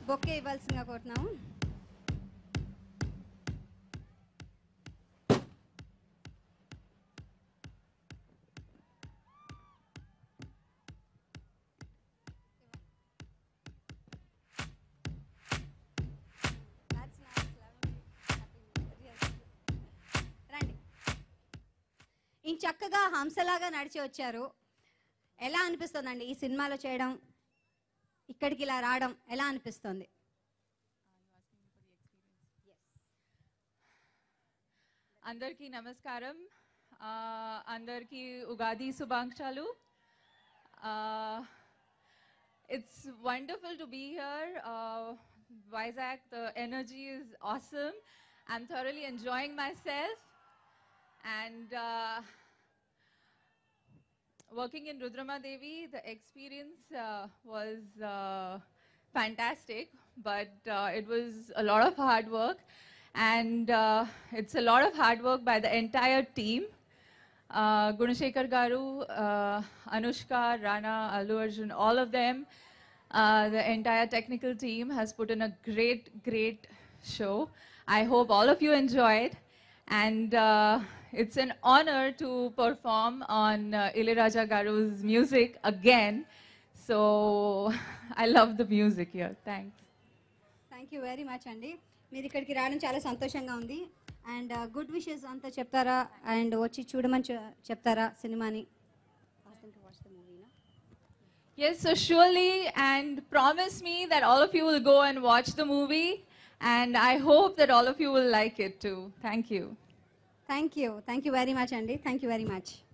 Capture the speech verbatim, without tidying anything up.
Bouquet ఇవ్వాల్సిందిగా కోరుతున్నాము. ఇంత చక్కగా హంసలాగా నడిచి వచ్చారు. ఎలా అనిపిస్తుందండి ఈ సినిమాలో చేయడం, ఇక్కడికి ఇలా రావడం ఎలా అనిపిస్తుంది? అందరికీ నమస్కారం, అందరికీ ఉగాది శుభాకాంక్షలు. It's wonderful to be here. Uh, Vizag, the energy is awesome. I'm thoroughly enjoying myself. And uh, working in Rudramadevi, the experience uh, was uh, fantastic, but uh, it was a lot of hard work. And uh, it's a lot of hard work by the entire team. Uh, Gunashekar Garu, uh, Anushka, Rana, Allu Arjun, all of them, uh, the entire technical team has put in a great, great show. I hope all of you enjoyed. And uh, it's an honor to perform on uh, Ilayaraja Garu's music again. So I love the music here. Thanks. Thank you very much, Andi. మీరు ఇక్కడికి రావడం చాలా సంతోషంగా ఉంది. And good wishes అంతా చెప్తారా? And వచ్చి చూడమని చెప్తారా సినిమాని? Yes, so surely, and promise me that all of you will go and watch the movie, and I hope that all of you will like it too. Thank you. Thank you. Thank you very much, Andi. Thank you very much.